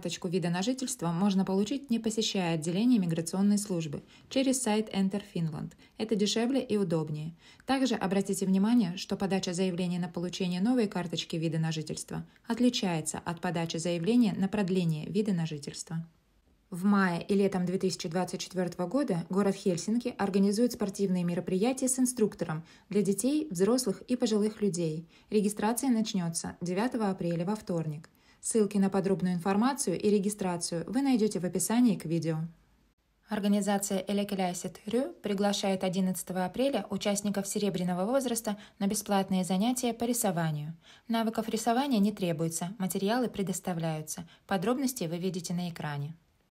карточку вида на жительство можно получить, не посещая отделение миграционной службы, через сайт Enter Finland. Это дешевле и удобнее. Также обратите внимание, что подача заявления на получение новой карточки вида на жительство отличается от подачи заявления на продление вида на жительство. В мае и летом 2024 года город Хельсинки организует спортивные мероприятия с инструктором для детей, взрослых и пожилых людей. Регистрация начнется 9 апреля во вторник. Ссылки на подробную информацию и регистрацию вы найдете в описании к видео. Организация Eläkeläiset ry приглашает 11 апреля участников серебряного возраста на бесплатные занятия по рисованию. Навыков рисования не требуется, материалы предоставляются. Подробности вы видите на экране.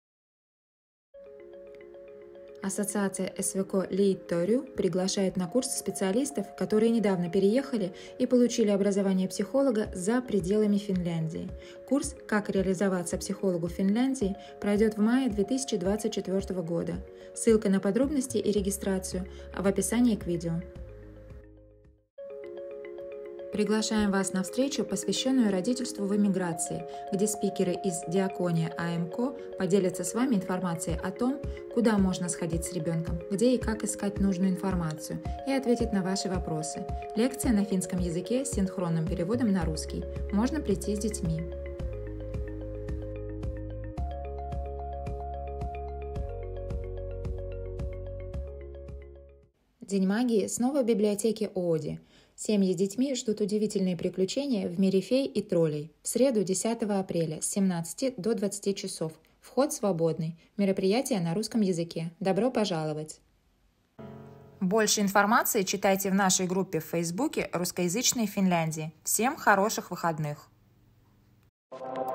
Ассоциация СВК Liitto ry приглашает на курс специалистов, которые недавно переехали и получили образование психолога за пределами Финляндии. Курс «Как реализоваться психологу в Финляндии» пройдет в мае 2024 года. Ссылка на подробности и регистрацию в описании к видео. Приглашаем вас на встречу, посвященную родительству в эмиграции, где спикеры из Диакония АМК поделятся с вами информацией о том, куда можно сходить с ребенком, где и как искать нужную информацию, и ответить на ваши вопросы. Лекция на финском языке с синхронным переводом на русский. Можно прийти с детьми. День магии снова в библиотеке Ооди. Семьи с детьми ждут удивительные приключения в мире фей и троллей. В среду 10 апреля с 17 до 20 часов. Вход свободный. Мероприятие на русском языке. Добро пожаловать! Больше информации читайте в нашей группе в Фейсбуке «Русскоязычные Финляндии». Всем хороших выходных!